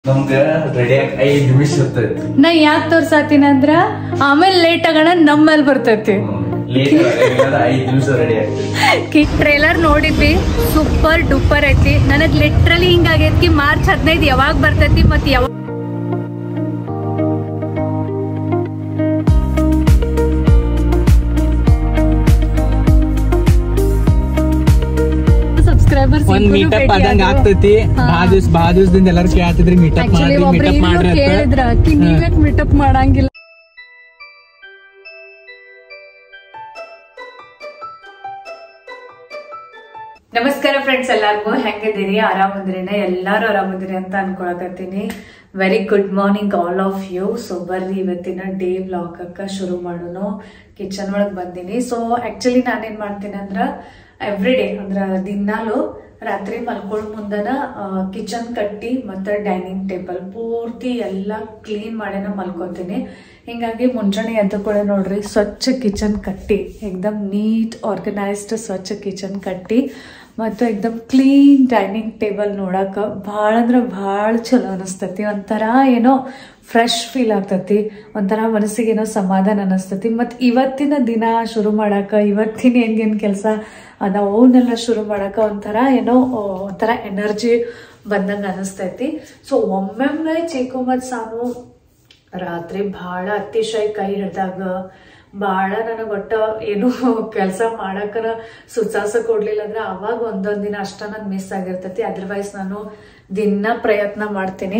ನಮ್ಗ ರೆಡಿಯಾಗಿ 5 ನಿಮಿಷ ಇರ್ತೈತಿ. ನಾ ಯಾಕೆ ತೋರ್ಸಾತೀನಿ ಅಂದ್ರ ಆಮೇಲೆ ಲೇಟ್ ಆಗೋಣ ನಮ್ಮಲ್ಲಿ ಬರ್ತೈತಿ. ಲೇಟ್ 5 ನಿಮಿಷ ರೆಡಿ ಆಗ್ತೈತಿ. ಟ್ರೇಲರ್ ನೋಡಿದ್ವಿ, ಸೂಪರ್ ಡೂಪರ್ ಐತಿ. ನನಗ್ ಲಿಟ್ರಲಿ ಹಿಂಗಾಗೈತಿ ಮಾರ್ಚ್ 15 ಯಾವಾಗ ಬರ್ತೈತಿ ಮತ್ ಯಾವಾಗ ಒಂದ್ ಮೀಟಪ್ ಆದಂಗ ಆಗ್ತೈತಿ. ಬಹಳ ದಿವಸದಿಂದ ಎಲ್ಲಾರು ಕೇಳ್ತಿದ್ರಿ ಮೀಟಪ್ ಮಾಡ್ರಿ ಕೇಳಿದ್ರ ನೀವ್ಯಾಕ್ ಮೀಟಪ್ ಮಾಡಂಗಿಲ್ಲ. ನಮಸ್ಕಾರ ಫ್ರೆಂಡ್ಸ್, ಎಲ್ಲಾರ್ಗು ಹೆಂಗಿದ್ದೀರಿ? ಆರಾಮಂದ್ರಿನ? ಎಲ್ಲಾರು ಆರಾಮಂದಿರಿ ಅಂತ ಅನ್ಕೊಳಕತ್ತೀನಿ. Very good morning all of you. So ಬರ್ರಿ ಇವತ್ತಿನ ಡೇ ವ್ಲಾಗ್ ಶುರು ಮಾಡೋನು. ಕಿಚನ್ ಒಳಗ್ ಬಂದಿನಿ. ಸೊ ಆಕ್ಚುಲಿ ನಾನೇನ್ ಮಾಡ್ತೀನಿ ಅಂದ್ರ ಎವ್ರಿ ಡೇ ಅಂದ್ರ ದಿನಾಲು ರಾತ್ರಿ ಮಲ್ಕೊಳ್ಳೋ ಮುಂದನ ಕಿಚನ್ ಕಟ್ಟಿ ಮತ್ತೆ ಡೈನಿಂಗ್ ಟೇಬಲ್ ಪೂರ್ತಿ ಎಲ್ಲ ಕ್ಲೀನ್ ಮಾಡೇನ ಮಲ್ಕೋತೀನಿ. ಹಿಂಗಾಗಿ ಮುಂಜಾನೆ ಎದ್ದ ಕೂಡ ನೋಡ್ರಿ ಸ್ವಚ್ಛ ಕಿಚನ್ ಕಟ್ಟಿ ಎಕ್ದಮ್ ನೀಟ್ ಆರ್ಗನೈಸ್ಡ್ ಸ್ವಚ್ಛ ಕಿಚನ್ ಕಟ್ಟಿ ಮತ್ತು ಎಕ್ದಮ್ ಕ್ಲೀನ್ ಡೈನಿಂಗ್ ಟೇಬಲ್ ನೋಡಕ ಭಾಳ ಅಂದ್ರೆ ಭಾಳ ಚಲೋ ಅನಿಸ್ತತಿ. ಒಂಥರ ಏನೋ ಫ್ರೆಶ್ ಫೀಲ್ ಆಗ್ತತಿ, ಒಂಥರ ಮನಸ್ಸಿಗೆ ಏನೋ ಸಮಾಧಾನ ಅನಿಸ್ತತಿ. ಮತ್ತು ಇವತ್ತಿನ ದಿನ ಶುರು ಮಾಡಾಕ, ಇವತ್ತಿನ ಹೆಂಗೇನು ಕೆಲಸ ಅದಾವ ಅವನ್ನೆಲ್ಲ ಶುರು ಮಾಡಾಕ ಒಂಥರ ಏನೋ ಒಂಥರ ಎನರ್ಜಿ ಬಂದಂಗೆ ಅನಿಸ್ತೈತಿ. ಸೊ ಒಮ್ಮೊಮ್ಮೆ ಚೀಕು ಮತ್ತು ಸಾನು ರಾತ್ರಿ ಭಾಳ ಅತಿಶಯ ಕೈ ಹಿಡ್ದಾಗ ಭಾಳ ನನಗೆ ಒಟ್ಟ ಏನು ಕೆಲಸ ಮಾಡಕ್ಕನ ಸುಚಾಸ ಕೊಡ್ಲಿಲ್ಲ ಅಂದ್ರೆ ಅವಾಗ ಒಂದೊಂದು ದಿನ ಅಷ್ಟ ನನ್ ಮಿಸ್ ಆಗಿರ್ತೈತಿ. ಅದರ್ವೈಸ್ ನಾನು ದಿನ ಪ್ರಯತ್ನ ಮಾಡ್ತೀನಿ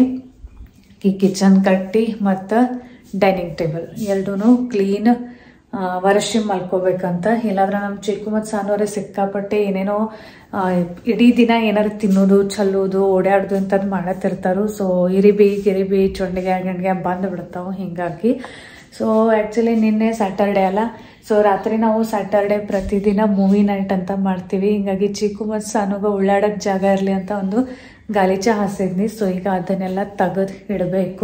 ಈ ಕಿಚನ್ ಕಟ್ಟಿ ಮತ್ತು ಡೈನಿಂಗ್ ಟೇಬಲ್ ಎರಡೂ ಕ್ಲೀನ್ ವರ್ಷಿ ಮಲ್ಕೋಬೇಕಂತ. ಇಲ್ಲಾಂದ್ರೆ ನಮ್ಮ ಚಿಕ್ಕು ಮತ್ತು ಸಾನೋರೆ ಸಿಕ್ಕಾಪಟ್ಟೆ ಏನೇನೋ ಇಡೀ ದಿನ ಏನಾರು ತಿನ್ನೋದು ಚಲ್ಲೋದು ಓಡಾಡೋದು ಅಂತದ್ ಮಾಡತ್ತಿರ್ತಾರು. ಸೊ ಗಿರಿಬಿ ಚೊಂಡಿಗೆ ಗಂಡಿಗೆ ಬಂದು ಬಿಡ್ತಾವೆ. ಹಿಂಗಾಗಿ ಸೊ ಆ್ಯಕ್ಚುಲಿ ನಿನ್ನೆ ಸ್ಯಾಟರ್ಡೆ ಅಲ್ಲ, ಸೊ ರಾತ್ರಿ ನಾವು ಸ್ಯಾಟರ್ಡೆ ಪ್ರತಿದಿನ ಮೂವಿ ನೈಟ್ ಅಂತ ಮಾಡ್ತೀವಿ. ಹಿಂಗಾಗಿ ಚಿಕ್ಕು ಮತ್ತು ಸಾನುಗ ಉಳ್ಳಾಡಕ್ಕೆ ಜಾಗ ಇರಲಿ ಅಂತ ಒಂದು ಗಾಲಿಚ ಹಾಸಿದ್ನಿ. ಸೊ ಈಗ ಅದನ್ನೆಲ್ಲ ತೆಗೆದು ಇಡಬೇಕು.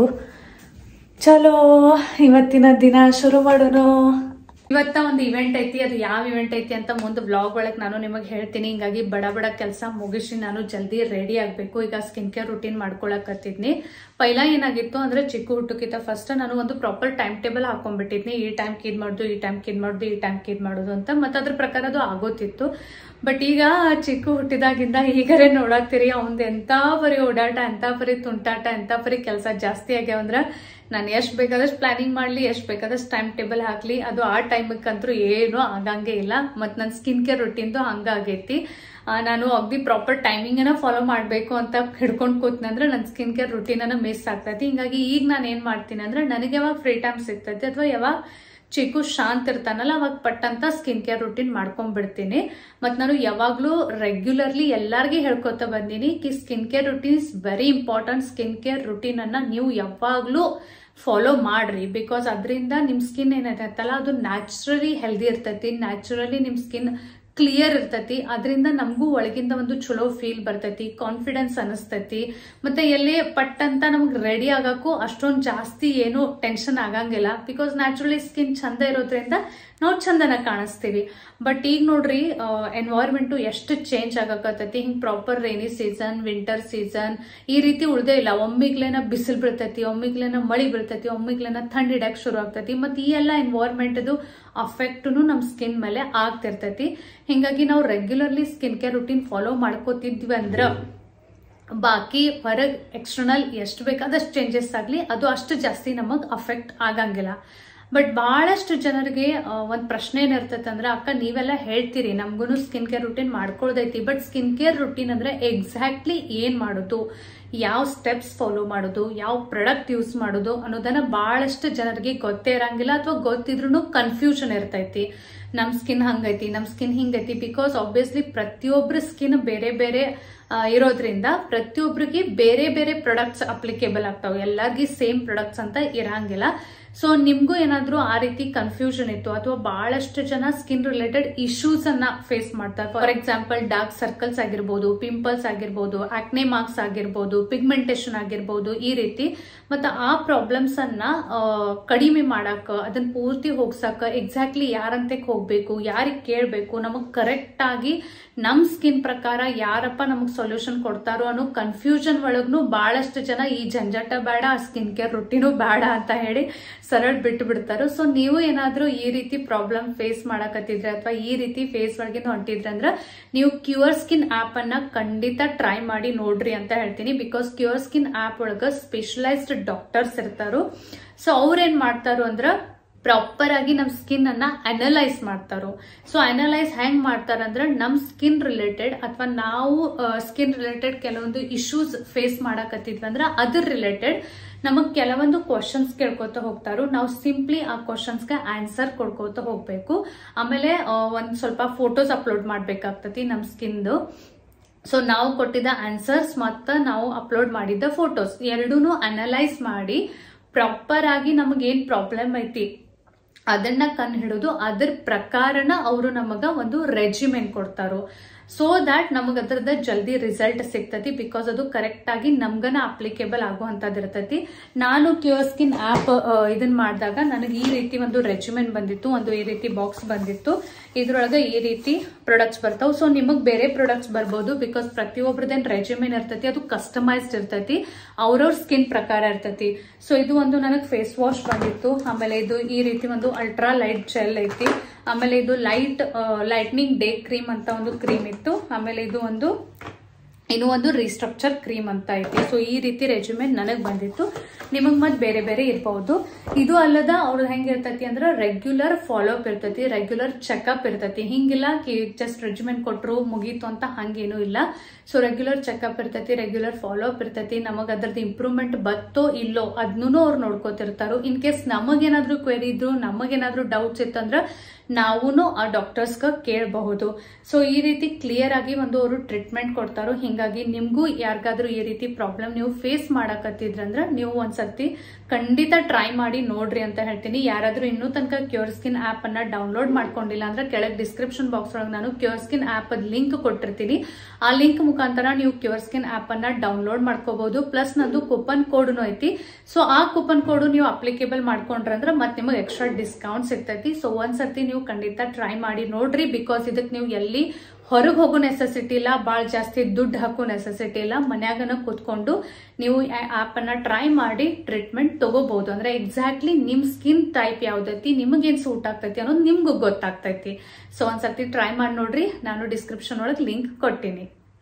ಚಲೋ ಇವತ್ತಿನ ದಿನ ಶುರು ಮಾಡೋಣ. ಇವತ್ತ ಒಂದು ಇವೆಂಟ್ ಐತಿ. ಅದು ಯಾವ ಇವೆಂಟ್ ಐತಿ ಅಂತ ಮುಂದೆ ಬ್ಲಾಗ್ ಒಳಗೆ ನಾನು ನಿಮಗೆ ಹೇಳ್ತೀನಿ. ಹಿಂಗಾಗಿ ಬಡ ಕೆಲಸ ಮುಗಿಸಿ ನಾನು ಜಲ್ದಿ ರೆಡಿ ಆಗಬೇಕು. ಈಗ ಸ್ಕಿನ್ ಕೇರ್ ರುಟೀನ್ ಮಾಡ್ಕೊಳಕತ್ತಿದ್ನಿ. ಪೈಲ ಏನಾಗಿತ್ತು ಅಂದ್ರೆ ಚಿಕ್ಕು ಹುಟ್ಟಕ್ಕಿಂತ ಫಸ್ಟ್ ನಾನು ಒಂದು ಪ್ರಾಪರ್ ಟೈಮ್ ಟೇಬಲ್ ಹಾಕೊಂಡ್ಬಿಟ್ಟಿದ್ನಿ. ಈ ಟೈಮ್ಗೆ ಇದು ಮಾಡೋದು, ಈ ಟೈಮ್ಗೆ ಇದು ಮಾಡೋದು, ಈ ಟೈಮ್ಗೆ ಇದು ಮಾಡೋದು ಅಂತ. ಮತ್ತು ಅದ್ರ ಪ್ರಕಾರ ಅದು ಆಗೋತಿತ್ತು. ಬಟ್ ಈಗ ಚಿಕ್ಕು ಹುಟ್ಟಿದಾಗಿಂದ ಈಗರೇ ನೋಡಾಕ್ತಿರಿ ಅವಂದು ಎಂತ ಬರೀ ಓಡಾಟ, ಎಂತ ಬರೀ ತುಂಟಾಟ, ಎಂತ ಬರೀ ಕೆಲಸ ಜಾಸ್ತಿ ಆಗ್ಯಾವಂದ್ರ ನಾನು ಎಷ್ಟು ಬೇಕಾದಷ್ಟು ಪ್ಲಾನಿಂಗ್ ಮಾಡಲಿ, ಎಷ್ಟು ಬೇಕಾದಷ್ಟು ಟೈಮ್ ಟೇಬಲ್ ಹಾಕ್ಲಿ, ಅದು ಆ ಟೈಮಕ್ಕಂತೂ ಏನೂ ಆಗಂಗೆ ಇಲ್ಲ. ಮತ್ತು ನನ್ನ ಸ್ಕಿನ್ ಕೇರ್ ರುಟೀನ್ದು ಹಂಗಾಗೈತಿ. ನಾನು ಅಗ್ದಿ ಪ್ರಾಪರ್ ಟೈಮಿಂಗನ್ನ ಫಾಲೋ ಮಾಡಬೇಕು ಅಂತ ಹಿಡ್ಕೊಂಡು ಕೂತ್ನಂದ್ರೆ ನನ್ನ ಸ್ಕಿನ್ ಕೇರ್ ರುಟೀನನ್ನ ಮಿಸ್ ಆಗ್ತೈತಿ. ಹಿಂಗಾಗಿ ಈಗ ನಾನು ಏನು ಮಾಡ್ತೀನಿ ಅಂದ್ರೆ ನನಗೆ ಯಾವಾಗ ಫ್ರೀ ಟೈಮ್ ಸಿಗ್ತೈತಿ ಅಥವಾ ಯಾವಾಗ ಚಿಕ್ಕು ಶಾಂತ ಇರ್ತಾನಲ್ಲ ಅವಾಗ ಪಟ್ಟಂತ ಸ್ಕಿನ್ ಕೇರ್ ರುಟೀನ್ ಮಾಡ್ಕೊಂಡ್ಬಿಡ್ತೀನಿ. ಮತ್ತು ನಾನು ಯಾವಾಗಲೂ ರೆಗ್ಯುಲರ್ಲಿ ಎಲ್ಲರಿಗೂ ಹೇಳ್ಕೊತಾ ಬಂದೀನಿ ಕಿ skin care routine is very important. Skin care ರುಟೀನನ್ನು ನೀವು ಯಾವಾಗಲೂ ಫಾಲೋ ಮಾಡ್ರಿ. ಬಿಕಾಸ್ ಅದರಿಂದ ನಿಮ್ಮ ಸ್ಕಿನ್ ಏನಾಯ್ತಲ್ಲ ಅದು ನ್ಯಾಚುರಲಿ ಹೆಲ್ದಿ ಇರ್ತೈತಿ, ನ್ಯಾಚುರಲಿ ನಿಮ್ಮ ಸ್ಕಿನ್ ಕ್ಲಿಯರ್ ಇರ್ತೈತಿ. ಅದರಿಂದ ನಮಗೂ ಒಳಗಿಂದ ಒಂದು ಚಲೋ ಫೀಲ್ ಬರ್ತೈತಿ, ಕಾನ್ಫಿಡೆನ್ಸ್ ಅನಿಸ್ತೈತಿ. ಮತ್ತೆ ಎಲ್ಲೇ ಪಟ್ಟಂತ ನಮ್ಗೆ ರೆಡಿ ಆಗಕ್ಕೂ ಅಷ್ಟೊಂದು ಜಾಸ್ತಿ ಏನು ಟೆನ್ಷನ್ ಆಗಂಗಿಲ್ಲ. ಬಿಕಾಸ್ ನ್ಯಾಚುರಲಿ ಸ್ಕಿನ್ ಚಂದ ಇರೋದ್ರಿಂದ ನಾವು ಚಂದನ ಕಾಣಿಸ್ತೀವಿ. ಬಟ್ ಈಗ ನೋಡ್ರಿ ಎನ್ವೈರ್ಮೆಂಟು ಎಷ್ಟು ಚೇಂಜ್ ಆಗಕತ್ತೈತಿ. ಹಿಂಗೆ proper rainy season, winter season ಈ ರೀತಿ ಉಳ್ದೇ ಇಲ್ಲ. ಒಮ್ಮಿಗ್ಲೇನ ಬಿಸಿಲು ಬೀಳ್ತೈತಿ, ಒಮ್ಮಿಗ್ಲೇನ ಮಳಿ ಬೀಳ್ತೈತಿ, ಒಮ್ಮಿಗ್ಲೇನ ಥಂಡಿ ಹಿಡಕ್ ಶುರು ಆಗ್ತೈತಿ. ಮತ್ತು ಈ ಎಲ್ಲ ಎನ್ವೈರ್ಮೆಂಟ್ದು ಅಫೆಕ್ಟ್ನು ನಮ್ಮ ಸ್ಕಿನ್ ಮೇಲೆ ಆಗ್ತಿರ್ತೈತಿ. ಹಿಂಗಾಗಿ ನಾವು regularly skin care routine follow ಮಾಡ್ಕೋತಿದ್ವಿ ಅಂದ್ರೆ ಬಾಕಿ ಹೊರಗೆ ಎಕ್ಸ್ಟರ್ನಲ್ ಎಷ್ಟು ಬೇಕಾದಷ್ಟು ಚೇಂಜಸ್ ಆಗಲಿ ಅದು ಅಷ್ಟು ಜಾಸ್ತಿ ನಮಗೆ ಅಫೆಕ್ಟ್ ಆಗಂಗಿಲ್ಲ. ಬಟ್ ಬಹಳಷ್ಟು ಜನರಿಗೆ ಒಂದು ಪ್ರಶ್ನೆ ಏನಿರ್ತೈತೆ ಅಂದ್ರೆ ಅಕ್ಕ ನೀವೆಲ್ಲ ಹೇಳ್ತೀರಿ ನಮಗೂ ಸ್ಕಿನ್ ಕೇರ್ ರುಟೀನ್ ಮಾಡ್ಕೊಳ್ದೈತಿ, ಬಟ್ ಸ್ಕಿನ್ ಕೇರ್ ರುಟೀನ್ ಅಂದ್ರೆ ಎಕ್ಸಾಕ್ಟ್ಲಿ ಏನ್ ಮಾಡೋದು, ಯಾವ ಸ್ಟೆಪ್ಸ್ ಫಾಲೋ ಮಾಡೋದು, ಯಾವ ಪ್ರಾಡಕ್ಟ್ ಯೂಸ್ ಮಾಡೋದು ಅನ್ನೋದನ್ನ ಬಹಳಷ್ಟು ಜನರಿಗೆ ಗೊತ್ತೇ ಇರಂಗಿಲ್ಲ ಅಥವಾ ಗೊತ್ತಿದ್ರು ಕನ್ಫ್ಯೂಷನ್ ಇರ್ತೈತಿ. ನಮ್ ಸ್ಕಿನ್ ಹಂಗೈತಿ, ನಮ್ ಸ್ಕಿನ್ ಹಿಂಗೈತಿ. ಬಿಕಾಸ್ ಆಬ್ವಿಯಸ್ಲಿ ಪ್ರತಿಯೊಬ್ಬರ ಸ್ಕಿನ್ ಬೇರೆ ಬೇರೆ ಇರೋದ್ರಿಂದ ಪ್ರತಿಯೊಬ್ಬರಿಗೆ ಬೇರೆ ಬೇರೆ ಪ್ರಾಡಕ್ಟ್ಸ್ ಅಪ್ಲಿಕೇಬಲ್ ಆಗ್ತಾವೆ. ಎಲ್ಲರಿಗೂ ಸೇಮ್ ಪ್ರಾಡಕ್ಟ್ಸ್ ಅಂತ ಇರಂಗಿಲ್ಲ. ಸೊ ನಿಮ್ಗೂ ಏನಾದ್ರೂ ಆ ರೀತಿ ಕನ್ಫ್ಯೂಷನ್ ಇತ್ತು ಅಥವಾ ಬಹಳಷ್ಟು ಜನ ಸ್ಕಿನ್ ರಿಲೇಟೆಡ್ ಇಶ್ಯೂಸ್ ಅನ್ನ ಫೇಸ್ ಮಾಡ್ತಾರೆ. ಫಾರ್ ಎಕ್ಸಾಂಪಲ್ ಡಾರ್ಕ್ ಸರ್ಕಲ್ಸ್ ಆಗಿರ್ಬೋದು, ಪಿಂಪಲ್ಸ್ ಆಗಿರ್ಬೋದು, ಆಕ್ನೆ ಮಾರ್ಕ್ಸ್ ಆಗಿರ್ಬೋದು, ಪಿಗ್ಮೆಂಟೇಶನ್ ಆಗಿರ್ಬೋದು, ಈ ರೀತಿ. ಮತ್ತು ಆ ಪ್ರಾಬ್ಲಮ್ಸ್ ಅನ್ನ ಕಡಿಮೆ ಮಾಡಾಕ, ಅದನ್ನ ಪೂರ್ತಿ ಹೋಗ್ಸಾಕ ಎಕ್ಸಾಕ್ಟ್ಲಿ ಯಾರಂತಕ್ಕೆ ಹೋಗ್ಬೇಕು, ಯಾರಿಗೆ ಕೇಳಬೇಕು, ನಮಗ್ ಕರೆಕ್ಟ್ ಆಗಿ ನಮ್ ಸ್ಕಿನ್ ಪ್ರಕಾರ ಯಾರಪ್ಪ ನಮಗ್ ಸೊಲ್ಯೂಷನ್ ಕೊಡ್ತಾರೋ ಅನ್ನೋ ಕನ್ಫ್ಯೂಷನ್ ಒಳಗೂ ಬಹಳಷ್ಟು ಜನ ಈ ಜಂಜಾಟ ಬೇಡ, ಸ್ಕಿನ್ ಕೇರ್ ರುಟೀನು ಬೇಡ ಅಂತ ಹೇಳಿ ಸರಳ ಬಿಟ್ಟು ಬಿಡ್ತಾರೋ. ಸೊ ನೀವು ಏನಾದ್ರೂ ಈ ರೀತಿ ಪ್ರಾಬ್ಲಮ್ ಫೇಸ್ ಮಾಡಕತ್ತಿದ್ರೆ ಅಥವಾ ಈ ರೀತಿ ಫೇಸ್ ಒಳಗೆ ಹೊಂಟಿದ್ರೆ ಅಂದ್ರೆ ನೀವು ಕ್ಯೂರ್ ಸ್ಕಿನ್ ಆಪ್ ಅನ್ನ ಖಂಡಿತ ಟ್ರೈ ಮಾಡಿ ನೋಡ್ರಿ ಅಂತ ಹೇಳ್ತೀನಿ. ಬಿಕಾಸ್ ಕ್ಯೂರ್ ಸ್ಕಿನ್ ಆಪ್ ಒಳಗ ಸ್ಪೆಷಲೈಸ್ಡ್ ಡಾಕ್ಟರ್ಸ್ ಇರ್ತಾರೋ. ಸೊ ಅವ್ರೇನ್ ಮಾಡ್ತಾರೋ ಅಂದ್ರ ಪ್ರಾಪರ್ ಆಗಿ ನಮ್ ಸ್ಕಿನ್ ಅನ್ನ ಅನಲೈಸ್ ಮಾಡ್ತಾರೋ. ಸೊ ಅನಲೈಸ್ ಹೆಂಗ್ ಮಾಡ್ತಾರಂದ್ರೆ ನಮ್ ಸ್ಕಿನ್ ರಿಲೇಟೆಡ್ ಅಥವಾ ನಾವು ಸ್ಕಿನ್ ರಿಲೇಟೆಡ್ ಕೆಲವೊಂದು ಇಶ್ಯೂಸ್ ಫೇಸ್ ಮಾಡಕತ್ತಿದ್ವಿ ಅಂದ್ರೆ ಅದ್ರ ರಿಲೇಟೆಡ್ ನಮಗ್ ಕೆಲವೊಂದು ಕ್ವಶನ್ಸ್ ಕೇಳ್ಕೊತ ಹೋಗ್ತಾರೋ. ನಾವು ಸಿಂಪ್ಲಿ ಆ ಕ್ವಶನ್ಸ್ಗೆ ಆನ್ಸರ್ ಕೊಡ್ಕೋತ ಹೋಗ್ಬೇಕು. ಆಮೇಲೆ ಒಂದ್ ಸ್ವಲ್ಪ ಫೋಟೋಸ್ ಅಪ್ಲೋಡ್ ಮಾಡ್ಬೇಕಾಗ್ತತಿ ನಮ್ ಸ್ಕಿನ್ದು. ಸೊ ನಾವು ಕೊಟ್ಟಿದ್ದ ಆನ್ಸರ್ಸ್ ಮತ್ತ ನಾವು ಅಪ್ಲೋಡ್ ಮಾಡಿದ್ದ ಫೋಟೋಸ್ ಎರಡೂನು ಅನಲೈಸ್ ಮಾಡಿ ಪ್ರಾಪರ್ ಆಗಿ ನಮಗೇನ್ ಪ್ರಾಬ್ಲಮ್ ಐತಿ ಅದನ್ನ ಕಂಡು ಹಿಡಿದು ಅದ್ರ ಪ್ರಕಾರನ ಅವರು ನಮಗ ಒಂದು ರೆಜಿಮೆನ್ ಕೊಡ್ತಾರೋ. ಸೊ ದ್ಯಾಟ್ ನಮಗ ಅದ್ರದ ಜಲ್ದಿ ರಿಸಲ್ಟ್ ಸಿಗ್ತತಿ. ಬಿಕಾಸ್ ಅದು ಕರೆಕ್ಟ್ ಆಗಿ ನಮ್ಗನ ಅಪ್ಲಿಕೇಬಲ್ ಆಗುವಂತದ್ದು ಇರ್ತೈತಿ. ನಾನು ಕ್ಯೂರ್ ಸ್ಕಿನ್ ಆಪ್ ಇದನ್ ಮಾಡಿದಾಗ ನನಗೆ ಈ ರೀತಿ ಒಂದು ರೆಜಿಮೆನ್ ಬಂದಿತ್ತು, ಒಂದು ಈ ರೀತಿ ಬಾಕ್ಸ್ ಬಂದಿತ್ತು. ಇದ್ರೊಳಗೆ ಈ ರೀತಿ ಪ್ರಾಡಕ್ಟ್ಸ್ ಬರ್ತಾವ. ಸೊ ನಿಮಗ್ ಬೇರೆ ಪ್ರಾಡಕ್ಟ್ಸ್ ಬರ್ಬೋದು. ಬಿಕಾಸ್ ಪ್ರತಿಯೊಬ್ಬರದೇನ್ ರೆಜಿಮೆನ್ ಇರ್ತೈತಿ ಅದು ಕಸ್ಟಮೈಸ್ಡ್ ಇರ್ತೈತಿ, ಅವ್ರವ್ರ ಸ್ಕಿನ್ ಪ್ರಕಾರ ಇರ್ತೈತಿ. ಸೊ ಇದು ಒಂದು ನನಗೆ ಫೇಸ್ ವಾಶ್ ಬಂದಿತ್ತು. ಆಮೇಲೆ ಇದು ಈ ರೀತಿ ಒಂದು ಅಲ್ಟ್ರಾ ಲೈಟ್ ಜೆಲ್ ಐತಿ. ಆಮೇಲೆ ಇದು ಲೈಟ್ನಿಂಗ್ ಡೇ ಕ್ರೀಮ್ ಅಂತ ಒಂದು ಕ್ರೀಮ್ ಇತ್ತು. ಆಮೇಲೆ ಇದು ಒಂದು ರೀಸ್ಟ್ರಕ್ಚರ್ ಕ್ರೀಮ್ ಅಂತ ಐತಿ. ಸೊ ಈ ರೀತಿ ರೆಜಿಮೆನ್ ನನಗ್ ಬಂದಿತ್ತು. ನಿಮಗ್ ಮತ್ ಬೇರೆ ಬೇರೆ ಇರ್ಬಹುದು. ಇದು ಅಲ್ಲದ ಅವ್ರದ್ದು ಹೆಂಗಿರ್ತೈತಿ ಅಂದ್ರೆ ರೆಗ್ಯುಲರ್ ಫಾಲೋ ಅಪ್ ಇರ್ತೈತಿ, ರೆಗ್ಯುಲರ್ ಚೆಕ್ಅಪ್ ಇರ್ತೈತಿ. ಹಿಂಗಿಲ್ಲ ಜಸ್ಟ್ ರೆಜಿಮೆನ್ ಕೊಟ್ರು ಮುಗೀತು ಅಂತ ಹಂಗೇನು ಇಲ್ಲ. ಸೊ ರೆಗ್ಯುಲರ್ ಚೆಕ್ಅಪ್ ಇರ್ತೈತಿ, ರೆಗ್ಯುಲರ್ ಫಾಲೋ ಅಪ್ ಇರ್ತೈತಿ. ನಮಗ್ ಅದ್ರದ್ದು ಇಂಪ್ರೂವ್ಮೆಂಟ್ ಬತ್ತೋ ಇಲ್ಲೋ ಅದನ್ನೂ ಅವ್ರು ನೋಡ್ಕೋತಿರ್ತಾರೋ. ಇನ್ ಕೇಸ್ ನಮಗೇನಾದ್ರೂ ಕ್ವೆರಿ ಇದ್ರು, ನಮಗೇನಾದ್ರೂ ಡೌಟ್ಸ್ ಇತ್ತಂದ್ರ ನಾವೂನು ಆ ಡಾಕ್ಟರ್ಸ್ಗ ಕೇಳಬಹುದು. ಸೊ ಈ ರೀತಿ ಕ್ಲಿಯರ್ ಆಗಿ ಒಂದು ಅವರು ಟ್ರೀಟ್ಮೆಂಟ್ ಕೊಡ್ತಾರೋ. ಹಿಂಗಾಗಿ ನಿಮ್ಗೂ ಯಾರಿಗಾದ್ರೂ ಈ ರೀತಿ ಪ್ರಾಬ್ಲಮ್ ನೀವು ಫೇಸ್ ಮಾಡಕತ್ತಿದ್ರಂದ್ರ ನೀವು ಒಂದ್ಸರ್ತಿ ಖಂಡಿತ ಟ್ರೈ ಮಾಡಿ ನೋಡ್ರಿ ಅಂತ ಹೇಳ್ತೀನಿ. ಯಾರಾದ್ರೂ ಇನ್ನೂ ತನಕ ಕ್ಯೂರ್ ಸ್ಕಿನ್ ಆಪ್ ಅನ್ನ ಡೌನ್ಲೋಡ್ ಮಾಡ್ಕೊಂಡಿಲ್ಲ ಅಂದ್ರೆ ಕೆಳಗೆ ಡಿಸ್ಕ್ರಿಪ್ಷನ್ ಬಾಕ್ಸ್ ಒಳಗೆ ನಾನು ಕ್ಯೂರ್ ಸ್ಕಿನ್ ಆಪ್ ಅದ್ ಲಿಂಕ್ ಕೊಟ್ಟಿರ್ತೀನಿ. ಆ ಲಿಂಕ್ ಮುಖಾಂತರ ನೀವು ಕ್ಯೂರ್ ಸ್ಕಿನ್ ಆಪ್ ಅನ್ನ ಡೌನ್ಲೋಡ್ ಮಾಡ್ಕೋಬಹುದು. ಪ್ಲಸ್ ನಂದು ಕೂಪನ್ ಕೋಡ್ನು ಐತಿ. ಸೊ ಆ ಕೂಪನ್ ಕೋಡ್ ನೀವು ಅಪ್ಲಿಕೇಬಲ್ ಮಾಡ್ಕೊಂಡ್ರಂದ್ರೆ ಮತ್ತೆ ನಿಮಗೆ ಎಕ್ಸ್ಟ್ರಾ ಡಿಸ್ಕೌಂಟ್ ಸಿಗ್ತೈತಿ. ಸೊ ಒಂದ್ಸರ್ತಿ ನೀವು ಖಂಡಿತ ಟ್ರೈ ಮಾಡಿ ನೋಡ್ರಿ. ಬಿಕಾಸ್ ಇದಕ್ಕೆ ನೀವು ಎಲ್ಲಿ ಹೊರಗೆ ಹೋಗೋ ನೆಸೆಸಿಟಿ ಇಲ್ಲ, ಭಾಳ ಜಾಸ್ತಿ ದುಡ್ಡು ಹಾಕೋ ನೆಸೆಸಿಟಿ ಇಲ್ಲ. ಮನ್ಯಾಗನ ಕೂತ್ಕೊಂಡು ನೀವು ಆಪ್ ಅನ್ನ ಟ್ರೈ ಮಾಡಿ ಟ್ರೀಟ್ಮೆಂಟ್ ತಗೋಬಹುದು. ಅಂದ್ರೆ ಎಕ್ಸಾಕ್ಟ್ಲಿ ನಿಮ್ ಸ್ಕಿನ್ ಟೈಪ್ ಯಾವ್ದೈತಿ, ನಿಮಗೇನ್ ಸೂಟ್ ಆಗ್ತೈತಿ ಅನ್ನೋದು ನಿಮ್ಗೂ ಗೊತ್ತಾಗ್ತೈತಿ. ಸೊ ಒಂದ್ಸರ್ತಿ ಟ್ರೈ ಮಾಡಿ ನೋಡ್ರಿ. ನಾನು ಡಿಸ್ಕ್ರಿಪ್ಷನ್ ಒಳಗೆ ಲಿಂಕ್ ಕೊಟ್ಟಿನಿ.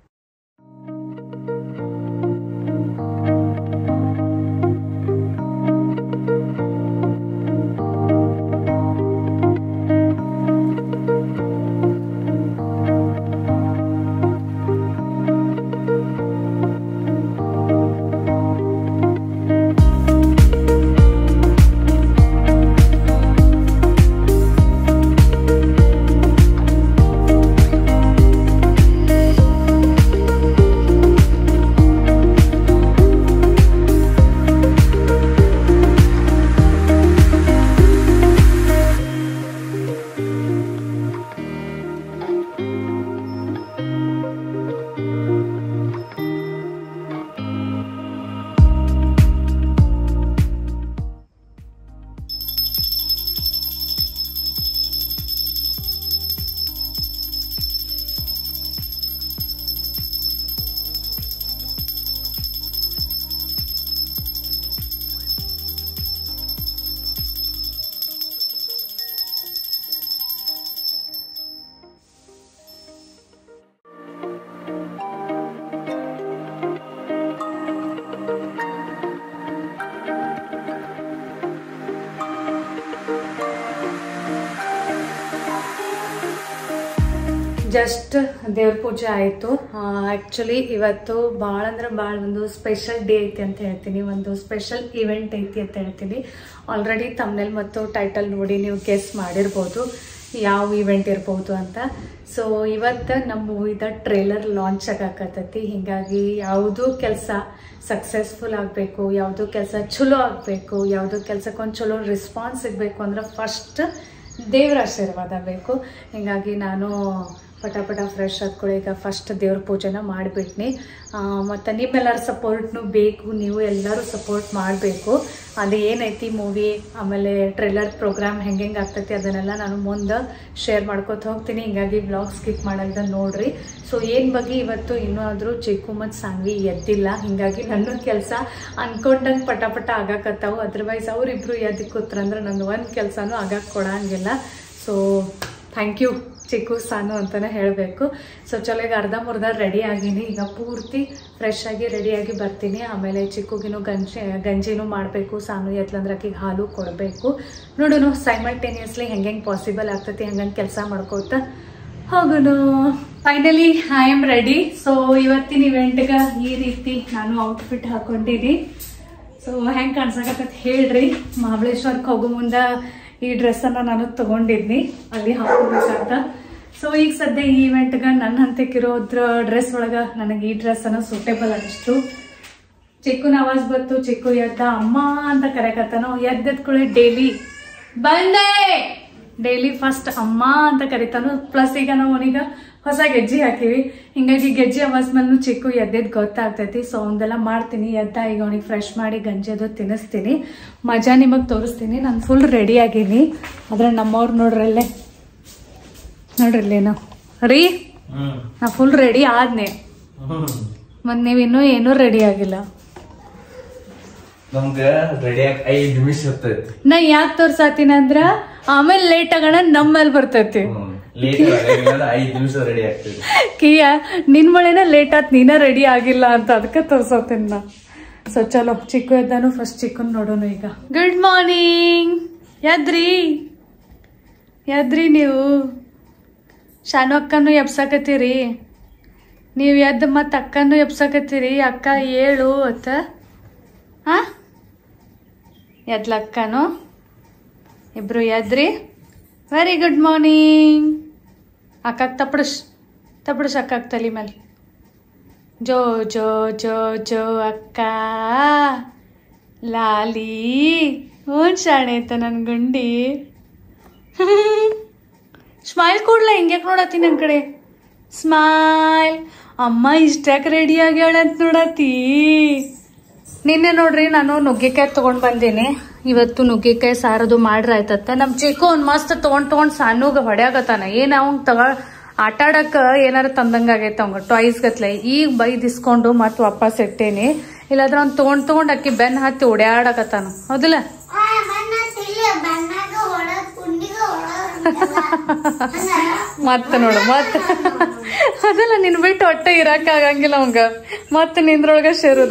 ಜಸ್ಟ್ ದೇವ್ರ ಪೂಜೆ ಆಯಿತು. ಆ್ಯಕ್ಚುಲಿ ಇವತ್ತು ಭಾಳ ಅಂದ್ರೆ ಭಾಳ ಒಂದು ಸ್ಪೆಷಲ್ ಡೇ ಐತಿ ಅಂತ ಹೇಳ್ತೀನಿ, ಒಂದು ಸ್ಪೆಷಲ್ ಇವೆಂಟ್ ಐತಿ ಅಂತ ಹೇಳ್ತೀನಿ. ಆಲ್ರೆಡಿ ತಮ್ನೆಲ್ ಮತ್ತು ಟೈಟಲ್ ನೋಡಿ ನೀವು ಗೆಸ್ ಮಾಡಿರ್ಬೋದು ಯಾವ ಇವೆಂಟ್ ಇರ್ಬೋದು ಅಂತ. ಸೊ ಇವತ್ತು ನಮ್ಮ ಮೂವಿದ ಟ್ರೇಲರ್ ಲಾಂಚ್ ಆಗಾಕತ್ತೈತಿ. ಹೀಗಾಗಿ ಯಾವುದೂ ಕೆಲಸ ಸಕ್ಸಸ್ಫುಲ್ ಆಗಬೇಕು, ಯಾವುದೂ ಕೆಲಸ ಚಲೋ ಆಗಬೇಕು, ಯಾವುದೋ ಕೆಲಸಕ್ಕೊಂದು ಚಲೋ ರೆಸ್ಪಾನ್ಸ್ ಸಿಗಬೇಕು ಅಂದ್ರೆ ಫಸ್ಟ್ ದೇವರ ಆಶೀರ್ವಾದ ಬೇಕು. ಹೀಗಾಗಿ ನಾನು ಪಟ ಫ್ರೆಶ್ ಆದ್ಕೊಳ್ಳಿ. ಈಗ ಫಸ್ಟ್ ದೇವ್ರ ಪೂಜೆನ ಮಾಡಿಬಿಟ್ನಿ. ಮತ್ತು ನಿಮ್ಮೆಲ್ಲರ ಸಪೋರ್ಟ್ನು ಬೇಕು, ನೀವು ಎಲ್ಲರೂ ಸಪೋರ್ಟ್ ಮಾಡಬೇಕು. ಅದು ಏನೈತಿ ಮೂವಿ ಆಮೇಲೆ ಟ್ರೇಲರ್ ಪ್ರೋಗ್ರಾಮ್ ಹೆಂಗೆ ಆಗ್ತೈತಿ ಅದನ್ನೆಲ್ಲ ನಾನು ಮುಂದೆ ಶೇರ್ ಮಾಡ್ಕೊತ ಹೋಗ್ತೀನಿ. ಹಿಂಗಾಗಿ ಬ್ಲಾಗ್ ಸ್ಕಿಪ್ ಮಾಡಲ್ದ ನೋಡ್ರಿ. ಸೊ ಏನು ಬಗ್ಗೆ ಇವತ್ತು ಇನ್ನೂ ಆದರೂ ಚಿಕ್ಕು ಮತ್ತು ಸಾನ್ವಿ ಎದ್ದಿಲ್ಲ, ಹಿಂಗಾಗಿ ನನ್ನ ಕೆಲಸ ಅನ್ಕೊಂಡಂಗೆ ಪಟ ಆಗಾಕತ್ತಾವು. ಅದರ್ವೈಸ್ ಅವರಿಬ್ರು ಎದ್ದು ಕೂತ್ರಂದ್ರೆ ನಂದು ಒಂದು ಕೆಲಸನೂ ಆಗಕ್ಕೆ ಕೊಡಂಗಿಲ್ಲ. So thank you Chikku Sanu ಅಂತಲೇ ಹೇಳಬೇಕು. ಸೊ ಚಲೋ ಈಗ ಅರ್ಧಂಬರ್ಧ ರೆಡಿ ಆಗೀನಿ. ಈಗ ಪೂರ್ತಿ ಫ್ರೆಶ್ ಆಗಿ ರೆಡಿಯಾಗಿ ಬರ್ತೀನಿ. ಆಮೇಲೆ ಚಿಕ್ಕುಗಿನೂ ಗಂಜಿನೂ ಮಾಡಬೇಕು. ಸಾನು ಎತ್ಲಂದ್ರೆ ಆಕಿಗೆ ಹಾಲು ಕೊಡಬೇಕು. ನೋಡೋಣ ಸೈಮಲ್ಟೇನಿಯಸ್ಲಿ ಹೆಂಗೆ ಪಾಸಿಬಲ್ ಆಗ್ತೈತಿ ಹಂಗಂಗೆ ಕೆಲಸ ಮಾಡ್ಕೋತ ಹೋಗೋಣ. Finally I am ready. So ಇವತ್ತಿನ ಇವೆಂಟ್ಗೆ ಈ ರೀತಿ ನಾನು ಔಟ್ಫಿಟ್ ಹಾಕೊಂಡಿನಿ. ಸೊ ಹೆಂಗೆ ಕಾಣಿಸಕತ್ತೈತಿ ಹೇಳ್ರಿ. ಮಹಾಬಲೇಶ್ವರಕ್ಕೆ ಹೋಗೋ ಮುಂದೆ ಈ ಡ್ರೆಸ್ಸನ್ನು ನಾನು ತಗೊಂಡಿದ್ನಿ ಅಲ್ಲಿ ಹಾಕೋಬೇಕಂತ. ಸೊ ಈಗ ಸದ್ಯ ಈ ಇವೆಂಟ್ಗೆ ನನ್ನ ಹಂತಕ್ಕಿರೋದ್ರ ಡ್ರೆಸ್ ಒಳಗೆ ನನಗೆ ಈ ಡ್ರೆಸ್ಸನ್ನು ಸೂಟೇಬಲ್ ಅನಿಸ್ತು. ಚಿಕ್ಕುನ ಆವಾಜ್ ಬಂತು, ಚಿಕ್ಕು ಎದ್ದ ಅಮ್ಮ ಅಂತ ಕರೆಕತ್ತಾನೋ. ಎದ್ದೆದ್ಕೊಳ್ಳಿ ಡೈಲಿ ಬಂದೆ, ಡೈಲಿ ಫಸ್ಟ್ ಅಮ್ಮ ಅಂತ ಕರಿತಾನು. ಪ್ಲಸ್ ಈಗ ನಾವು ಅವನಿಗೆ ಹೊಸ ಗೆಜ್ಜೆ ಹಾಕಿವಿ, ಹಿಂಗಾಗಿ ಗೆಜ್ಜೆ ಆವಾಜ್ ಮೇಲೂ ಚಿಕ್ಕು ಎದ್ದೆದ್ದು ಗೊತ್ತಾಗ್ತೈತಿ. ಸೊ ಅವನ್ನೆಲ್ಲ ಮಾಡ್ತೀನಿ. ಎದ್ದ ಈಗ ಅವನಿಗೆ ಫ್ರೆಶ್ ಮಾಡಿ ಗಂಜಿ ಅದು ತಿನ್ನಿಸ್ತೀನಿ. ಮಜಾ ನಿಮಗೆ ತೋರಿಸ್ತೀನಿ. ನಾನು ಫುಲ್ ರೆಡಿ ಆಗೀನಿ. ಆದ್ರೆ ನಮ್ಮವ್ರು ನೋಡ್ರಲ್ಲೇ ನಾವು ರೀ, ನಾ ಫುಲ್ ರೆಡಿ ಆದ್ನೆ. ಮತ್ ನೀವಿನ್ನೂ ಏನೂ ರೆಡಿ ಆಗಿಲ್ಲ. ನಾ ಯಾಕೆ ತೋರ್ಸಾತೀನಿ ಅಂದ್ರ ಆಮೇಲೆ ಲೇಟ್ ಆಗೋಣ ನಮ್ಮಲ್ಲಿ ಬರ್ತೈತಿ. ಕಿಯ ನಿನ್ ಮಳೆನ ಲೇಟ್ ಆತ್, ನೀನ ರೆಡಿ ಆಗಿಲ್ಲ ಅಂತ ಅದಕ್ಕೆ ತೋರ್ಸೋತೀನಿ ನಾ. ಸೊ ಚಲೋ ಚಿಕ್ಕು ಎದ್ದಾನು. ಫಸ್ಟ್ ಚಿಕ್ಕನ್ ನೋಡೋಣ ಈಗ. Good morning. ಎದ್ರಿ ನೀವು. ಶಾನು ಅಕ್ಕನು ಎಬ್ಸಾಕತ್ತೀರಿ ನೀವು. ಎದ್ದು ಮತ್ತೆ ಅಕ್ಕನು ಎಬ್ಸಾಕತ್ತೀರಿ. ಅಕ್ಕ ಏಳು ಅತ್ತ. ಹಾ ಎದ್ಲಕ್ಕನು ಇಬ್ರು ಎದ್ರಿ. Very good morning. ಅಕ್ಕಕ್ಕೆ ತಪ್ಪಡಿಸ್ ಅಕ್ಕಕ್ಕೆ ತಲೆ ಮೇಲೆ. ಜೋ ಜೋ ಜೋ ಜೋ ಅಕ್ಕ ಲಾಲಿ. ಓನ್ ಶಾಣೆ ಐತ ನನ್ ಗುಂಡಿ. ಸ್ಮೈಲ್ ಕೊಡ್ಲ, ಹಿಂಗ್ಯಾಕೆ ನೋಡತ್ತಿ ನನ್ನ ಕಡೆ. ಸ್ಮೈಲ್. ಅಮ್ಮ ಇಷ್ಟ್ಯಾಕೆ ರೆಡಿ ಆಗ್ಯಾಳ ಅಂತ ನೋಡತ್ತಿ. ನಿನ್ನೆ ನೋಡ್ರಿ ನಾನು ನುಗ್ಗೆಕಾಯಿ ತಗೊಂಡ್ ಬಂದೀನಿ. ಇವತ್ತು ನುಗ್ಗೆಕಾಯಿ ಸಾರದು ಮಾಡ್ರ ಆಯ್ತತ್ತ. ನಮ್ ಚಿಕ್ಕು ಒಂದ್ ಮಸ್ತ್ ತಗೊಂಡ್ ಸಾನುಗ ಹೊಡ್ಯಾಗತ್ತಾನ. ಏನ್ ಅವಂಗ ಆಟ ಆಡಕ್ ಏನಾರ ತಂದಂಗ ಆಗೈತ ಅವಂಗ ಟಾಯ್ಸ್ ಗತ್ಲೆ. ಈಗ ಬೈದಿಸ್ಕೊಂಡು ಮತ್ ವಾಪಸ್ ಇಟ್ಟೇನಿ. ಇಲ್ಲಾದ್ರ ಅವ್ನ್ ತಗೊಂಡ್ ಅಕ್ಕಿ ಬೆನ್ ಹತ್ತಿ ಓಡ್ಯಾಡಕತ್ತಾನ. ಹೌದಿಲ್ಲ? ಮತ್ತ ನೋಡು ಮತ್ತ ಅದಲ್ಲ ನಿನ್ ಬಿಟ್ಟು ಹೊಟ್ಟೆ ಇರಾಕ ಆಗಂಗಿಲ್ಲ ಅವಂಗ. ಮತ್ತ ನಿಂದ್ರೊಳಗ ಸೇರುದ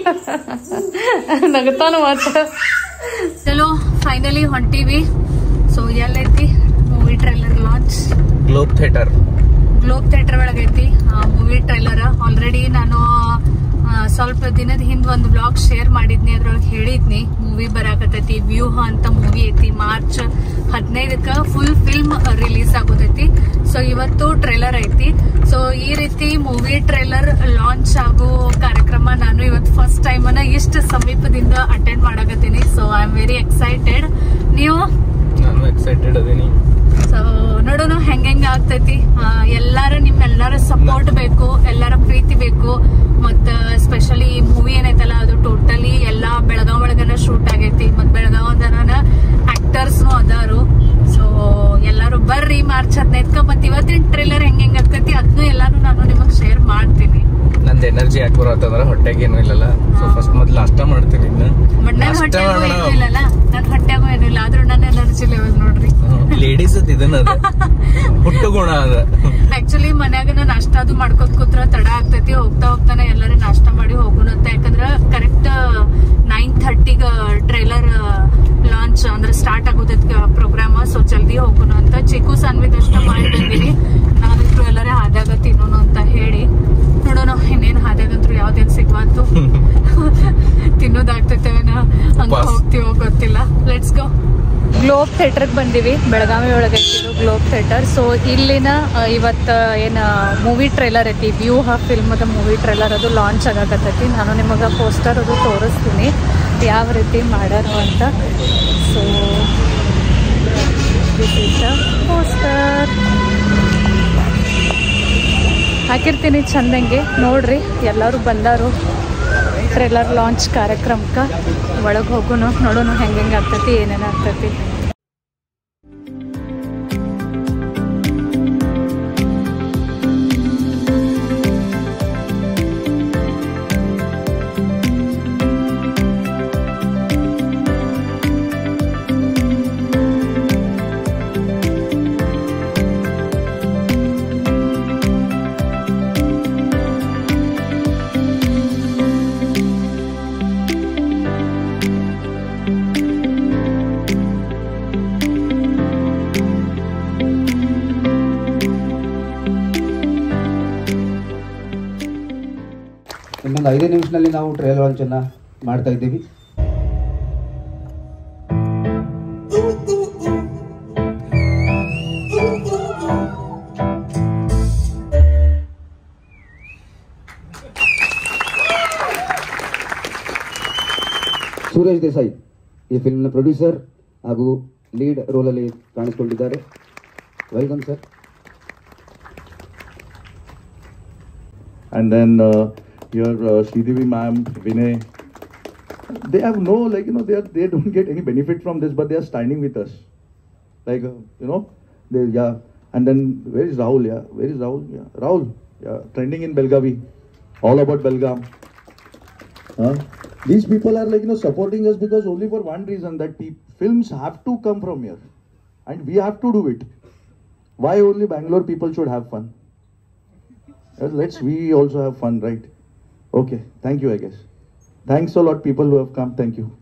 ನಗತಾನ ಮತ್ತ. ಚಲೋ ಫೈನಲಿ ಹೊಂಟಿವಿ. ಸೊ ಎಲ್ಲೈತಿ movie trailer launch. Globe theatre ಒಳಗೈತಿ ಮೂವಿ ಟ್ರೈಲರ್. ಆಲ್ರೆಡಿ ನಾನು ಸ್ವಲ್ಪ ದಿನದ ಹಿಂದ್ ಒಂದು ಬ್ಲಾಗ್ ಶೇರ್ ಮಾಡಿದ್ನಿ. ಅದ್ರೊಳಗೆ ಹೇಳಿದ್ನಿ ಮೂವಿ ಬರಾಕತೈತಿ. ವ್ಯೂಹ ಅಂತ ಮೂವಿ ಐತಿ. ಮಾರ್ಚ್ 15ಕ್ಕೆ ಫುಲ್ ಫಿಲ್ಮ್ ರಿಲೀಸ್ ಆಗೋದೈತಿ. ಸೊ ಇವತ್ತು ಟ್ರೈಲರ್ ಐತಿ. ಸೊ ಈ ರೀತಿ ಮೂವಿ ಟ್ರೈಲರ್ ಲಾಂಚ್ ಆಗೋ ಕಾರ್ಯಕ್ರಮ ನಾನು ಇವತ್ತು ಫಸ್ಟ್ ಟೈಮ್ ಇಷ್ಟು ಸಮೀಪದಿಂದ ಅಟೆಂಡ್ ಮಾಡಕತ್ತೀನಿ. So I am very excited. ನೀವು? ನಾನು ಎಕ್ಸೈಟೆಡ್ ಅದೀನಿ. ಸೊ ನೋಡೋಣ ಹೆಂಗ ಆಗ್ತೈತಿ. ನಿಮ್ಮೆಲ್ಲರ ಸಪೋರ್ಟ್ ಬೇಕು, ಎಲ್ಲರ ಪ್ರೀತಿ ಬೇಕು. ಮತ್ತ ಸ್ಪೆಷಲಿ ಮೂವಿ ಏನೈತಲ್ಲ ಅದು ಟೋಟಲಿ ಎಲ್ಲಾ ಬೆಳಗಾವ್ ಒಳಗನ ಶೂಟ್ ಆಗೈತಿ. ಮತ್ ಬೆಳಗಾವದನ ಆಕ್ಟರ್ಸ್ನು ಅದಾರು. ಸೊ ಎಲ್ಲಾರು ಬರ್ರಿ ಮಾರ್ಚ್ 15ಕ್ಕೆ. ಮತ್ ಇವತ್ತಿನ ಟ್ರೇಲರ್ ಹೆಂಗ್ ಆಗ್ತೈತಿ ಅದನ್ನು ಎಲ್ಲಾನು ನಾನು ನಿಮಗ್ ಶೇರ್ ಮಾಡ್ತೀನಿ. ನಂದ್ ಎನರ್ಜಿ ಯಾಕೆ ಬರತ್ತಂದ್ರ ಹೊಟ್ಟೆಗೆ ಏನು ಇಲ್ಲಲ್ಲ. ಸೊ ಫಸ್ಟ್ ಮೊದ್ಲು ನಾಷ್ಟ ಮಾಡ್ತೀನಿ. ನನ್ನ ಹೊಟ್ಟೆಗೂ ಏನೂ ಇಲ್ಲಲ್ಲ, ನನ್ನ ಹೊಟ್ಟೆಗೂ ಏನೂ ಇಲ್ಲ. ಆದ್ರೂ ನನ್ನ ಎನರ್ಜಿ ಲೆವೆಲ್ ನೋಡ್ರಿ. ಲೇಡೀಸ್ ಇದನ್ನ ಹುಟ್ಟು ಗುಣ ಅದ. ಆಕ್ಚುಲಿ ಮನ್ಯಾಗ ನಾಷ್ಟ ಅದು ಮಾಡ್ಕೊತ ಕೂತ್ರ ತಡ ಆಗ್ತೈತಿ. ಹೋಗ್ತಾನೆ ಎಲ್ಲರೂ ನಾಷ್ಟ ಮಾಡಿ ಹೋಗೋಣ ಅಂತ. ಯಾಕಂದ್ರ ಕರೆಕ್ಟ್ 9:30ಗ ಟ್ರೈಲರ್ ಲಾಂಚ್ ಅಂದ್ರೆ ಸ್ಟಾರ್ಟ್ ಆಗೋದಕ್ಕೆ ಪ್ರೋಗ್ರಾಮ್. ಸೊ ಜಲ್ದಿ ಹೋಗೋಣ ಅಂತ. ಚಿಕ್ಕು ಸಾನ್ವಿದಷ್ಟ ಮಾಡಿ ಬಂದಿನಿ. ನಾವಿಬ್ರು ಎಲ್ಲರೇ ಹಾದ್ಯಾಗ ತಿನ್ನೋಣ ಅಂತ ಹೇಳಿ. ನೋಡೋಣ ಇನ್ನೇನ್ ಹಾದ್ಯಾಗಂತ್ರು ಯಾವ್ದೇನ್ ಸಿಗ್ಬಾರ್ದು. ತಿನ್ನೋದಾಗ್ತೈತೇನ ಹಂಗ ಹೋಗ್ತೀವೋ ಗೊತ್ತಿಲ್ಲ. Let's go. ಗ್ಲೋಬ್ ಥಿಯೇಟರ್ಗೆ ಬಂದಿವಿ. ಬೆಳಗಾವಿ ಒಳಗೆ ಐತಿದ್ದು ಗ್ಲೋಬ್ ಥಿಯೇಟರ್. ಸೊ ಇಲ್ಲಿನ ಇವತ್ತು ಏನು ಮೂವಿ ಟ್ರೈಲರ್ ಐತಿ, ವ್ಯೂಹ ಫಿಲ್ಮದ ಮೂವಿ ಟ್ರೈಲರ್ ಅದು ಲಾಂಚ್ ಆಗಕತ್ತೈತಿ. ನಾನು ನಿಮಗೆ ಪೋಸ್ಟರ್ ಅದು ತೋರಿಸ್ತೀನಿ ಯಾವ ರೀತಿ ಮಾಡೋರು ಅಂತ. So this is the poster. ಹಾಕಿರ್ತೀನಿ ಚಂದಂಗೆ ನೋಡ್ರಿ. ಎಲ್ಲರೂ ಬಂದಾರು ಟ್ರೇಲರ್ ಲಾಂಚ್ ಕಾರ್ಯಕ್ರಮಕ್ಕೆ. ಒಳಗೆ ಹೋಗೋಣ, ನೋಡೋಣ ಹೆಂಗೆ ಆಗ್ತೈತಿ, ಏನೇನು ಆಗ್ತೈತಿ. ಇನ್ನೊಂದು 5 ನಿಮಿಷದಲ್ಲಿ ನಾವು ಟ್ರಯಲ್ ಲಾಂಚನ್ನು ಮಾಡ್ತಾ ಇದ್ದೀವಿ. ಸುರೇಶ್ ದೇಸಾಯಿ ಈ ಫಿಲ್ಮ್ನ ಪ್ರೊಡ್ಯೂಸರ್ ಹಾಗೂ ಲೀಡ್ ರೋಲಲ್ಲಿ ಕಾಣಿಸಿಕೊಂಡಿದ್ದಾರೆ. Welcome sir. And then your Sridevi ma'am, Vinay, they have no, like, you know, they don't get any benefit from this, but they are standing with us. Like, you know, they, yeah. And then where is Rahul? Yeah, where is Rahul? Yeah, Rahul. Yeah, trending in Belgavi, all about Belgaum. These people are, like, you know, supporting us because only for one reason, that films have to come from here, and we have to do it. Why only Bangalore people should have fun? We also have fun, right? Okay, thank you, I guess. Thanks a lot, people who have come. Thank you.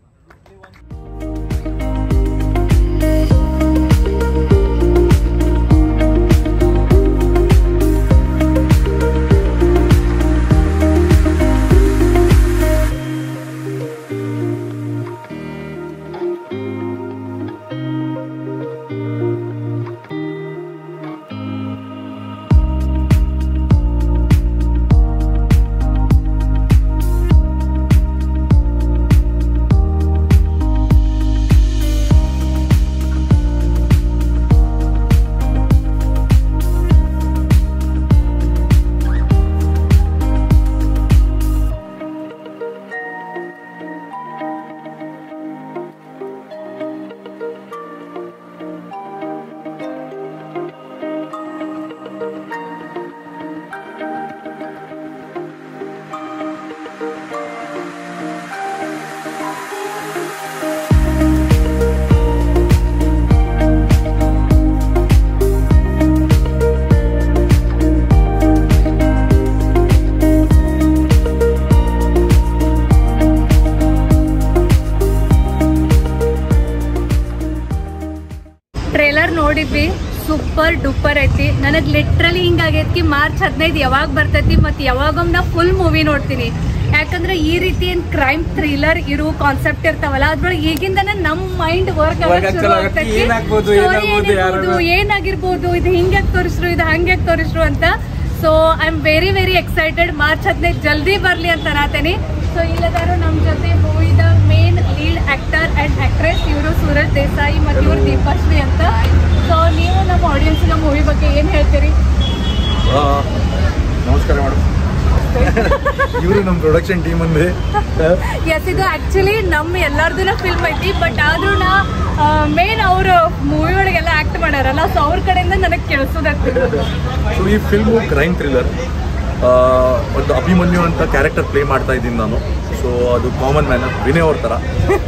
ನೋಡಿದ್ವಿ, super duper ಐತಿ. ನನಗೆ literally ಹಿಂಗಾಗೈತಿ March 15 ಯಾವಾಗ ಬರ್ತೈತಿ ಮತ್ತು ಯಾವಾಗೊಮ್ಮೆ ನಾ full movie ನೋಡ್ತೀನಿ. ಯಾಕಂದ್ರೆ ಈ ರೀತಿ ಏನ್ ಕ್ರೈಮ್ ಥ್ರಿಲ್ಲರ್ ಇರೋ ಕಾನ್ಸೆಪ್ಟ್ ಇರ್ತಾವಲ್ಲ, ಅದ್ರೊಳಗೆ ಈಗಿಂದನೇ ನಮ್ಮ ಮೈಂಡ್ ವರ್ಕ್ ಏನಾಗಿರ್ಬೋದು, ಇದು ಹಿಂಗ್ಯಾಕ್ ತೋರಿಸ್ರು, ಇದು ಹಂಗ್ಯಾಕ್ ತೋರಿಸ್ರು ಅಂತ. So I am very very excited. March 15 ಜಲ್ದಿ ಬರ್ಲಿ ಅಂತ ನಾತೇನಿ. ಸೊ ಇಲ್ಲದಾರು ನಮ್ಮ ಜೊತೆ ಮೂವಿದ main lead actor and actress ಇವರು ಸೂರಜ್ ದೇಸಾಯಿ ಮತ್ತು ಇವರು ದೀಪಶ್ರೀ ಅಂತ. ಸೊ ನೀವು ನಮ್ಮ ಆಡಿಯನ್ಸ್ನ ಮೂವಿ ಬಗ್ಗೆ ಏನು ಹೇಳ್ತೀರಿ? ನಮಸ್ಕಾರ ಮೇಡಮ್. ಇವರು ನಮ್ಮ ಪ್ರೊಡಕ್ಷನ್ ಟೀಮ್ ಅಂದ್ರೆ ಎಸ್, ಇದು ಆಕ್ಚುಲಿ ನಮ್ಮ ಎಲ್ಲಾರ್ದು ಫಿಲ್ಮ್ ಐತಿ. ಬಟ್ ಆದ್ರೂ ನಾ ಮೇನ್ ಅವರು ಮೂವಿ ಒಳಗೆಲ್ಲ ಆಕ್ಟ್ ಮಾಡ್ಯಾರಲ್ಲ, ಸೊ ಅವ್ರ ಕಡೆಯಿಂದ ನನಗೆ ಕೇಳಿಸೋದಾಗ್ತದೆ. ಸೊ ಈ ಫಿಲ್ಮು ಕ್ರೈಮ್ ಥ್ರಿಲ್ಲರ್. ಒಂದು ಅಭಿಮನ್ಯು ಅಂತ ಕ್ಯಾರೆಕ್ಟರ್ ಪ್ಲೇ ಮಾಡ್ತಾ ಇದ್ದೀನಿ ನಾನು. ಸೊ ಅದು ಕಾಮನ್ ಮ್ಯಾನ್, ವಿನಯ್ ಅವ್ರ ಥರ.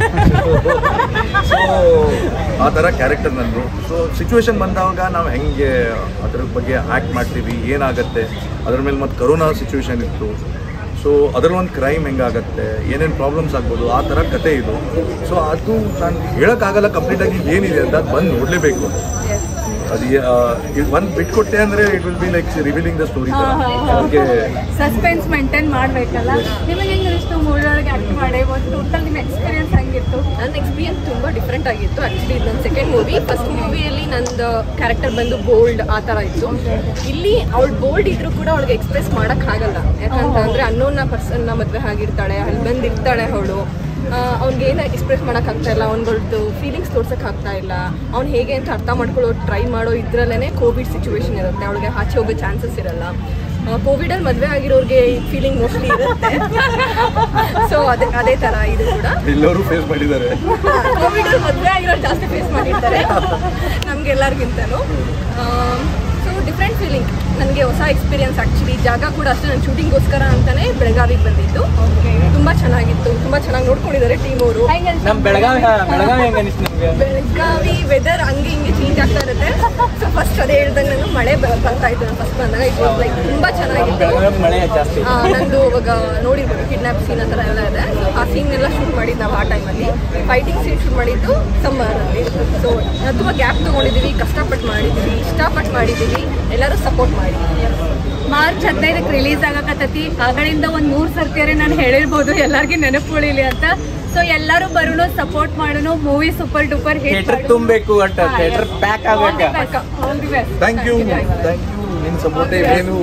ಸೊ ಆ ಥರ ಕ್ಯಾರೆಕ್ಟರ್ ನಂದು. ಸೊ ಸಿಚುವೇಶನ್ ಬಂದಾಗ ನಾವು ಹೆಂಗೆ ಅದ್ರ ಬಗ್ಗೆ ಆ್ಯಕ್ಟ್ ಮಾಡ್ತೀವಿ, ಏನಾಗುತ್ತೆ ಅದ್ರ ಮೇಲೆ. ಮತ್ತು ಕರೋನಾ ಸಿಚುವೇಶನ್ ಇತ್ತು. ಸೊ ಅದರಲ್ಲಿ ಒಂದು ಕ್ರೈಮ್ ಹೆಂಗಾಗತ್ತೆ, ಏನೇನು ಪ್ರಾಬ್ಲಮ್ಸ್ ಆಗ್ಬೋದು, ಆ ಥರ ಕತೆ ಇದು. ಸೊ ಅದು ನಾನು ಹೇಳೋಕ್ಕಾಗಲ್ಲ ಕಂಪ್ಲೀಟಾಗಿ ಏನಿದೆ ಅಂತ, ಅದು ಬಂದು ನೋಡಲೇಬೇಕು. ಅದು ಒಂದು ಬಿಟ್ಕೊಟ್ಟೆ ಅಂದರೆ it will be like revealing the story. ಅದಕ್ಕೆ ಸಸ್ಪೆನ್ಸ್ ಮೇಂಟೈನ್ ಮಾಡಬೇಕಲ್ಲ. ನಿಮಗೆ ಹೆಂಗೆ ಇಷ್ಟು ಮೂವಿ ಒಳಗೆ ಆ್ಯಕ್ಟ್ ಮಾಡಿ ಒಂದು ಟೋಟಲ್ ನಿಮ್ಮ ಎಕ್ಸ್ಪೀರಿಯನ್ಸ್ ಹೆಂಗಿತ್ತು? ನನ್ನ ಎಕ್ಸ್ಪೀರಿಯನ್ಸ್ ತುಂಬ ಡಿಫ್ರೆಂಟ್ ಆಗಿತ್ತು. ಆ್ಯಕ್ಚುಲಿ ಇದು ನನ್ನ ಸೆಕೆಂಡ್ ಮೂವಿ. ಫಸ್ಟ್ ಮೂವಿಯಲ್ಲಿ ನಂದು ಕ್ಯಾರೆಕ್ಟರ್ ಬಂದು ಬೋಲ್ಡ್ ಆ ಥರ ಇತ್ತು. ಇಲ್ಲಿ ಅವಳು ಬೋಲ್ಡ್ ಇದ್ರೂ ಕೂಡ ಅವಳಿಗೆ ಎಕ್ಸ್ಪ್ರೆಸ್ ಮಾಡೋಕ್ಕಾಗಲ್ಲ. ಯಾಕಂತಂದರೆ ಅನ್ನೋನ್ನ ಪರ್ಸನ್ನ ಮದುವೆ ಆಗಿರ್ತಾಳೆ, ಅಲ್ಲಿ ಬಂದಿರ್ತಾಳೆ ಅವಳು. ಅವ್ನಿಗೆ ಏನು ಎಕ್ಸ್ಪ್ರೆಸ್ ಮಾಡೋಕ್ಕಾಗ್ತಾ ಇಲ್ಲ, ಅವ್ನುಗಳ್ದು ಫೀಲಿಂಗ್ಸ್ ತೋರ್ಸೋಕ್ಕಾಗ್ತಾ ಇಲ್ಲ. ಅವ್ನು ಹೇಗೆ ಅಂತ ಅರ್ಥ ಮಾಡ್ಕೊಳ್ಳೋ ಟ್ರೈ ಮಾಡೋ ಇದ್ರಲ್ಲೇ ಕೋವಿಡ್ ಸಿಚುವೇಶನ್ ಇರುತ್ತೆ, ಅವಳಿಗೆ ಆಚೆ ಹೋಗೋ ಚಾನ್ಸಸ್ ಇರಲ್ಲ. ಕೋವಿಡಲ್ಲಿ ಮದುವೆ ಆಗಿರೋರಿಗೆ ಫೀಲಿಂಗ್ ಮೋಸ್ಟ್ಲಿ ಇರುತ್ತೆ. ಸೊ ಅದೇ ಥರ ಇದು ಕೂಡ ಎಲ್ಲರೂ ಫೇಸ್ ಮಾಡಿದ್ದಾರೆ. ಕೋವಿಡಲ್ಲಿ ಮದುವೆ ಆಗಿರೋರು ಜಾಸ್ತಿ ಫೇಸ್ ಮಾಡಿರ್ತಾರೆ ನಮಗೆಲ್ಲರಿಗಿಂತನೂ. ಸೊ ಡಿಫ್ರೆಂಟ್ ಫೀಲಿಂಗ್, ನನಗೆ ಹೊಸ ಎಕ್ಸ್ಪೀರಿಯನ್ಸ್. ಆ್ಯಕ್ಚುಲಿ ಜಾಗ ಕೂಡ ಅಷ್ಟೇ, ನಾನು ಶೂಟಿಂಗ್ಗೋಸ್ಕರ ಅಂತಲೇ ಬೆಳಗಾವಿಗೆ ಬಂದಿದ್ದು. ತುಂಬ ಚೆನ್ನಾಗಿತ್ತು, ತುಂಬ ಚೆನ್ನಾಗಿ ನೋಡ್ಕೊಂಡಿದ್ದಾರೆ ಟೀಮ್ ಅವರು. ನಮ್ ಬೆಳಗಾವಿ ಹೆಂಗ ಅನಿಸ್ತು ನಮ್ಗೆ? ಬೆಳಗಾವಿ ವೆದರ್ ಹಂಗೆ ಹಿಂಗೆ ಚೇಂಜ್ ಆಗ್ತಾ ಇರುತ್ತೆ. ಸೊ ಫಸ್ಟ್ ಅದೇ ಹೇಳ್ದಂಗೆ ನಾನು ಮಳೆ ಬರ್ತಾ ಇತ್ತು. ನಾನು ಫಸ್ಟ್ ಬಂದಾಗ ಇಟ್ ವಾಸ್ ಲೈಕ್ ತುಂಬ ಚೆನ್ನಾಗಿತ್ತು. ಮಳೆ ಜಾಸ್ತಿ. ನಂದು ಇವಾಗ ನೋಡಿರ್ಬೋದು ಕಿಡ್ನಾಪ್ ಸೀನ್ ಆ ಥರ ಎಲ್ಲ ಇದೆ. ಆ ಸೀನ್ ಎಲ್ಲ ಶೂಟ್ ಮಾಡಿದ್ದು ನಾವು ಆ ಟೈಮಲ್ಲಿ. ಫೈಟಿಂಗ್ ಸೀನ್ ಶೂಟ್ ಮಾಡಿದ್ದು ಸಮ್ಮರಲ್ಲಿ. ಸೊ ತುಂಬ ಗ್ಯಾಪ್ ತೊಗೊಂಡಿದ್ದೀವಿ, ಕಷ್ಟಪಟ್ಟು ಮಾಡಿದ್ದೀವಿ, ಇಷ್ಟಪಟ್ಟು ಮಾಡಿದ್ದೀವಿ. ಎಲ್ಲರೂ ಸಪೋರ್ಟ್ ಮಾಡಿ. March 15ಕ್ಕೆ release ಆಗಕತ್ತೈತಿ. ಆಗಳಿಂದ ಒಂದು 3 ಸರ್ತಿಯರೇ ನಾನು ಹೇಳಿರ್ಬೋದು ಎಲ್ಲರಿಗೂ ನೆನಪು ಉಳಿಲಿ ಅಂತ. ಸೊ ಎಲ್ಲರೂ ಬರೋಣ, ಸಪೋರ್ಟ್ ಮಾಡೋಣ. Movie super duper hit theatre ತುಂಬಬೇಕು, ಥಿಯೇಟರ್ ಪ್ಯಾಕ್ ಆಗ್ಬೇಕು. ಥ್ಯಾಂಕ್ ಯು ನಿನ್ನ ಸಪೋರ್ಟ್ ಏನು.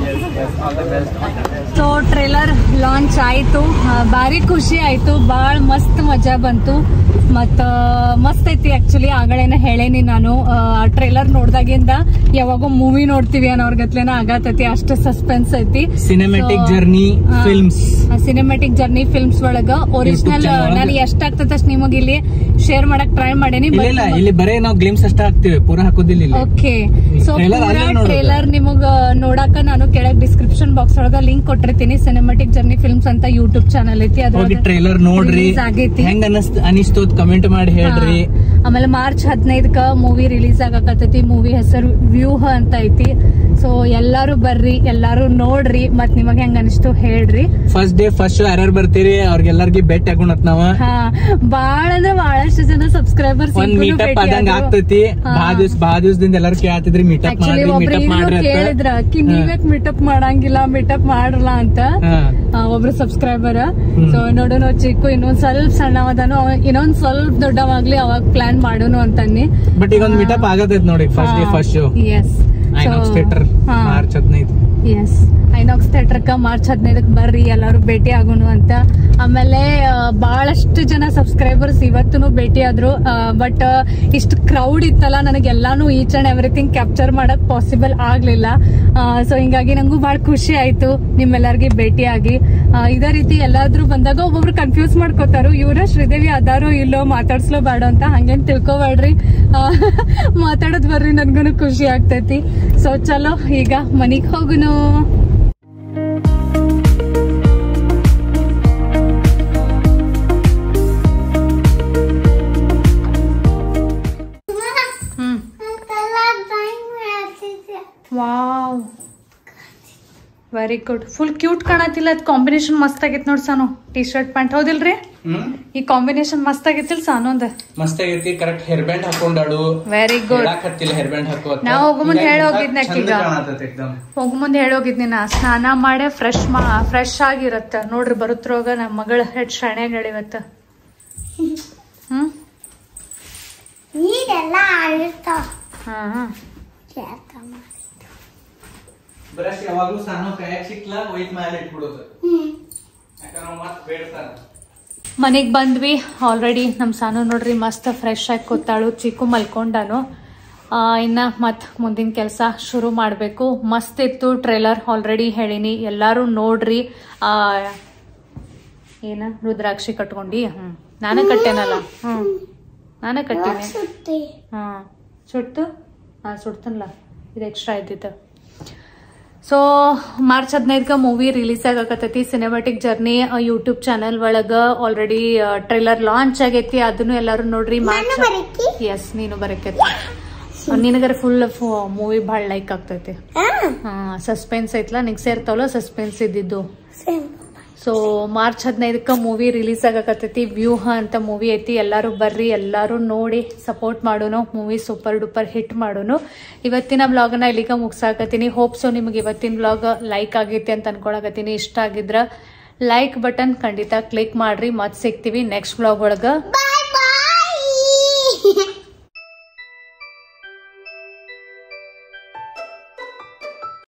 ಸೊ ಟ್ರೇಲರ್ ಲಾಂಚ್ ಆಯಿತು, ಭಾರಿ ಖುಷಿ ಆಯಿತು, ಭಾಳ ಮಸ್ತ್ ಮಜಾ ಬಂತು. ಮತ್ತು ಮಸ್ತ್ ಐತಿ ಆ್ಯಕ್ಚುಲಿ. ಆಗಳೇನ ಹೇಳೇನಿ ನಾನು, ಟ್ರೇಲರ್ ನೋಡ್ದಾಗಿಂದ ಯಾವಾಗೋ ಮೂವಿ ನೋಡ್ತೀವಿ ಅನ್ನೋರ್ಗತ್ಲೇನ ಆಗತೈತಿ, ಅಷ್ಟು ಸಸ್ಪೆನ್ಸ್ ಐತಿ. ಸಿನಿಮ್ಯಾಟಿಕ್ ಜರ್ನಿ ಫಿಲ್ಮ್ಸ್ ಒಳಗ ಒರಿಜಿನಲ್ ನಾನು ಎಷ್ಟಾಗ್ತದ ಅಷ್ಟು ನಿಮಗೆ ಇಲ್ಲಿ ಶೇರ್ ಮಾಡಕ್ ಟ್ರೈ ಮಾಡೇನಿ. ಇಲ್ಲಿ ಬರೇ ನಾವು ಗ್ಲಿಮ್ಸ್ ಅಷ್ಟ ಹಾಕ್ತಿವಿ, ಪೂರಾ ಹಾಕೋದಿಲ್ಲ. ಓಕೆ, ಸೊ ಟ್ರೇಲರ್ ನಿಮಗ ನೋಡಾಕ ನಾನು ಕೆಳಗ್ ಡಿಸ್ಕ್ರಿಪ್ಷನ್ ಬಾಕ್ಸ್ ಒಳಗ ಲಿಂಕ್ ಕೊಟ್ಟಿರ್ತೀನಿ. ಸಿನಿಮ್ಯಾಟಿಕ್ ಜರ್ನಿ ಫಿಲ್ಮ್ಸ್ ಅಂತ ಯೂಟ್ಯೂಬ್ ಚಾನಲ್ ಐತಿ, ಅದ್ರ ಟ್ರೇಲರ್ ನೋಡ್ರಿ, ಹೆಂಗ್ ಅನಿಸ್ತು ಕಮೆಂಟ್ ಮಾಡಿ ಹೇಳ್ರಿ. ಆಮೇಲೆ ಮಾರ್ಚ್ 15ಕ ಮೂವಿ ರಿಲೀಸ್ ಆಗಕತ್ತೈತಿ. ಮೂವಿ ಹೆಸರು ವ್ಯೂಹ ಅಂತ ಐತಿ. ಸೊ ಎಲ್ಲಾರು ಬರ್ರಿ, ಎಲ್ಲಾರು ನೋಡ್ರಿ, ಮತ್ ನಿಮಗ್ ಹೆಂಗ ಅನಿಸ್ತು ಹೇಳ್ರಿ. ಫಸ್ಟ್ ಡೇ ಫಸ್ಟ್ ಶೋ ಯಾರ್ಯಾರು ಬರ್ತೀರಿ ಅವ್ರಿಗೆಲ್ಲರಿಗೆ ಭೇಟಿ ಆಗೋಣತ್ ನಾವ. ಬಾಳ ಅಂದ್ರೆ ಬಹಳಷ್ಟು ಜನ ಸಬ್ಸ್ಕ್ರೈಬರ್ಸ್ ಮೀಟಪ್ ಆದಂಗ ಆಗ್ತೈತಿ. ಬಹಳ ದಿವಸದಿಂದ ಎಲ್ಲಾರು ಕೇಳ್ತಿದ್ರಿ ಮೀಟಪ್ ಮಾಡ್ರಿ ಕೇಳಿದ್ರ, ನೀವ್ಯಾಕ್ ಮೀಟಪ್ ಮಾಡಂಗಿಲ್ಲ, ಮೀಟಪ್ ಮಾಡ್ರಲ್ಲ ಅಂತ ಒಬ್ರು ಸಬ್ಸ್ಕ್ರೈಬರ್. ಸೊ ನೋಡೋಣ, ಚಿಕ್ಕು ಇನ್ನೊಂದ್ ಸ್ವಲ್ಪ ಸಣ್ಣವದನು, ಇನ್ನೊಂದ್ ಸ್ವಲ್ಪ ದೊಡ್ಡವಾಗ್ಲಿ ಅವಾಗ ಪ್ಲಾನ್ ಮಾಡೋನು ಅಂತನ್ನಿ. ಬಟ್ ಈಗ ಒಂದ್ ಮೀಟಪ್ ಆಗತೈತಿ ನೋಡಿ. First day first show INOX theatre March 15. Yes, INOX ಥಿಯೇಟರ್ಕ ಮಾರ್ಚ್ 15ಕ್ಕೆ ಬರ್ರಿ, ಎಲ್ಲಾರು ಭೇಟಿ ಆಗೋನು ಅಂತ. ಆಮೇಲೆ ಬಹಳಷ್ಟು ಜನ ಸಬ್ಸ್ಕ್ರೈಬರ್ಸ್ ಇವತ್ತು ಭೇಟಿ ಆದ್ರು. ಬಟ್ ಇಷ್ಟು ಕ್ರೌಡ್ ಇತ್ತಲ್ಲ, ನನಗೆಲ್ಲಾನು ಈಚ್ ಅಂಡ್ ಎವ್ರಿಥಿಂಗ್ ಕ್ಯಾಪ್ಚರ್ ಮಾಡಕ್ ಪಾಸಿಬಲ್ ಆಗ್ಲಿಲ್ಲ. ಸೊ ಹಿಂಗಾಗಿ ನಂಗೂ ಬಹಳ ಖುಷಿ ಆಯ್ತು ನಿಮ್ಮೆಲ್ಲರಿಗೆ ಭೇಟಿ ಆಗಿ. ಇದೇ ರೀತಿ ಎಲ್ಲಾದ್ರೂ ಬಂದಾಗ ಒಬ್ಬೊಬ್ರು ಕನ್ಫ್ಯೂಸ್ ಮಾಡ್ಕೋತಾರು, ಇವ್ರ ಶ್ರೀದೇವಿ ಅದಾರೋ ಇಲ್ಲೋ, ಮಾತಾಡ್ಸ್ಲೋ ಬೇಡ ಅಂತ. ಹಂಗೇನ್ ತಿಳ್ಕೊಬೇಡ್ರಿ, ಮಾತಾಡೋದ್ ಬರ್ರಿ, ನನ್ಗೂನು ಖುಷಿ ಆಗ್ತೈತಿ. ಸೊ ಚಲೋ, ಈಗ ಮನಿಗ್ ಹೋಗುನು. Wow, very good. Full cute ಕಾಣತಿಲ್ಲ, ಅದ್ ಕಾಂಬಿನೇಷನ್ ಮಸ್ತ್ ಆಗೈತಿ ನೋಡ್ ಸಾನು. ಟಿ ಶರ್ಟ್ ಪ್ಯಾಂಟ್ ಹೌದಿಲ್ರಿ? ಈ ಕಾಂಬಿನೇಷನ್ ಮಸ್ತ್ ಆಗೈತಿಲ್ ಸಾನು? ಅಂದ ಮಸ್ತ್ ಆಗೈತಿ. ಕರೆಕ್ಟ್ ಹೇರ್ ಬ್ಯಾಂಡ್ ಹಾಕೊಂಡಾಡು. Very good. ಹೇರ್ ಬ್ಯಾಂಡ್ ಹಾಕೋ. ನಾ ಹೋಗುಮುಂದ್ ಹೇಳೋಗಿದ್ನ, ಹೋಗುಮುಂದ್ ಹೇಳೋಗಿದ್ನಿ ನಾ, ಸ್ನಾನ ಮಾಡೇ ಫ್ರೆಶ್ ಆಗಿರತ್ತ ನೋಡ್ರಿ. ಬರುತ್ರೋಗ ನಮ್ಮ ಮಗಳ ಹೆಡ್ ಶಾಣ್ಯಾಗ ಇವತ್ತ. ಬ್ರಷ್ ಯಾವಾಗ್ಲೂ ಸಣ್ಣ ಕೈಯಾಗ ಸಿಕ್ಲಾ ಒಯ್ತ್ ಮೇಲೆ ಇಟ್ಬಿಡೋದು, ಯಾಕಂದ್ರೆ ಮತ್ ಬೇಡ್ತಾನ. ಮನೆಗ್ ಬಂದ್ವಿ ಆಲ್ರೆಡಿ. ನಮ್ ಸಾನು ನೋಡ್ರಿ ಮಸ್ತ್ ಫ್ರೆಶ್ ಆಗಿ ಕೂತಾಳು, ಚಿಕ್ಕು ಮಲ್ಕೊಂಡಾನು. ಇನ್ನ ಮತ್ ಮುಂದಿನ ಕೆಲಸ ಶುರು ಮಾಡ್ಬೇಕು. ಮಸ್ತ್ ಇತ್ತು ಟ್ರೇಲರ್, ಆಲ್ರೆಡಿ ಹೇಳಿನಿ, ಎಲ್ಲಾರು ನೋಡ್ರಿ. ಏನ ರುದ್ರಾಕ್ಷಿ ಕಟ್ಕೊಂಡಿ? ನಾನೇ ಕಟ್ಟೇನಲ್ಲ. ನಾನೇ ಕಟ್ಟೇನೆ. ಸುಡ್ತು? ಸುಡ್ತನಲ್ಲ, ಇದು ಎಕ್ಸ್ಟ್ರಾ ಇದ್ದಿತ್ತು. ಸೊ ಮಾರ್ಚ್ 15ಕ್ಕೆ ಮೂವಿ ರಿಲೀಸ್ ಆಗಕತ್ತೈತಿ. ಸಿನಿಮ್ಯಾಟಿಕ್ ಜರ್ನಿ ಯೂಟ್ಯೂಬ್ ಚಾನಲ್ ಒಳಗ ಆಲ್ರೆಡಿ ಟ್ರೇಲರ್ ಲಾಂಚ್ ಆಗೈತಿ, ಅದನ್ನು ಎಲ್ಲಾರು ನೋಡ್ರಿ. ಎಸ್, ನೀನು ಬರಕೈತಿ. ನಿನಗರ ಫುಲ್ ಮೂವಿ ಭಾಳ ಲೈಕ್ ಆಗ್ತೈತಿ. ಸಸ್ಪೆನ್ಸ್ ಐತ್ಲಾ, ನಿಂಗೆ ಸೇರ್ತಾವಲ್ಲ ಸಸ್ಪೆನ್ಸ್ ಇದ್ದಿದ್ದು. ಸೊ ಮಾರ್ಚ್ 15ಕ್ಕೆ ಮೂವಿ ರಿಲೀಸ್ ಆಗಕತ್ತೈತಿ. ವ್ಯೂಹ ಅಂತ ಮೂವಿ ಐತಿ. ಎಲ್ಲರೂ ಬರ್ರಿ, ಎಲ್ಲರೂ ನೋಡಿ ಸಪೋರ್ಟ್ ಮಾಡೋನು. ಮೂವಿ ಸೂಪರ್ ಡೂಪರ್ ಹಿಟ್ ಮಾಡೋನು. ಇವತ್ತಿನ ಬ್ಲಾಗ್ನ ಇಲ್ಲಿಗ ಮುಗ್ಸಾಕತ್ತೀನಿ. ಹೋಪ್ ಸೊ ನಿಮಗೆ ಇವತ್ತಿನ ಬ್ಲಾಗ್ ಲೈಕ್ ಆಗೈತಿ ಅಂತ ಅನ್ಕೊಳಕತ್ತೀನಿ. ಇಷ್ಟ ಆಗಿದ್ರ ಲೈಕ್ ಬಟನ್ ಖಂಡಿತ ಕ್ಲಿಕ್ ಮಾಡ್ರಿ. ಮತ್ತೆ ಸಿಗ್ತೀವಿ ನೆಕ್ಸ್ಟ್ ಬ್ಲಾಗ್ ಒಳಗ.